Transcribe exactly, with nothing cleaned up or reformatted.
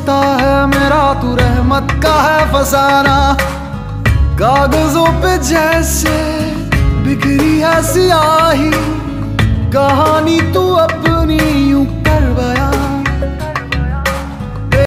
सोचता है मेरा तू रहमत का है फसाना। कागजों पे जैसे बिखरी है सियाही, कहानी तू अब